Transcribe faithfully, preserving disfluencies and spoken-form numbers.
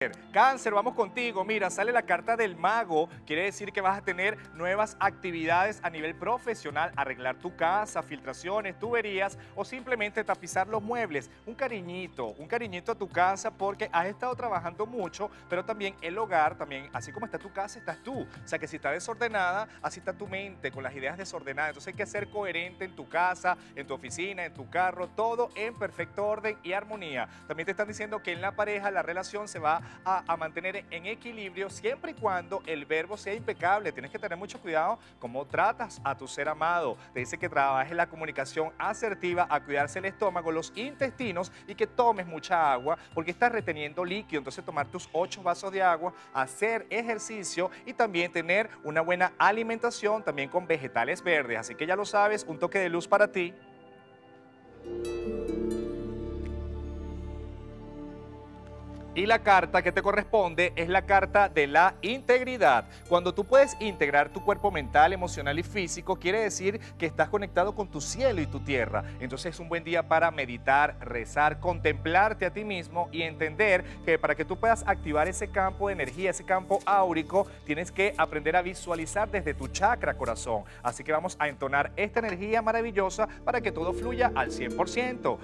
Cáncer, vamos contigo. Mira, sale la carta del mago. Quiere decir que vas a tener nuevas actividades a nivel profesional, arreglar tu casa, filtraciones, tuberías o simplemente tapizar los muebles. Un cariñito, un cariñito a tu casa porque has estado trabajando mucho, pero también el hogar, también, así como está tu casa, estás tú. O sea que si está desordenada, así está tu mente, con las ideas desordenadas. Entonces hay que ser coherente en tu casa, en tu oficina, en tu carro, todo en perfecto orden y armonía. También te están diciendo que en la pareja la relación se va A, a mantener en equilibrio siempre y cuando el verbo sea impecable. Tienes que tener mucho cuidado cómo tratas a tu ser amado. Te dice que trabajes la comunicación asertiva, a cuidarse el estómago, los intestinos y que tomes mucha agua porque estás reteniendo líquido. Entonces tomar tus ocho vasos de agua, hacer ejercicio y también tener una buena alimentación también con vegetales verdes. Así que ya lo sabes, un toque de luz para ti. Y la carta que te corresponde es la carta de la integridad. Cuando tú puedes integrar tu cuerpo mental, emocional y físico, quiere decir que estás conectado con tu cielo y tu tierra. Entonces es un buen día para meditar, rezar, contemplarte a ti mismo y entender que para que tú puedas activar ese campo de energía, ese campo áurico, tienes que aprender a visualizar desde tu chakra corazón. Así que vamos a entonar esta energía maravillosa para que todo fluya al cien por ciento.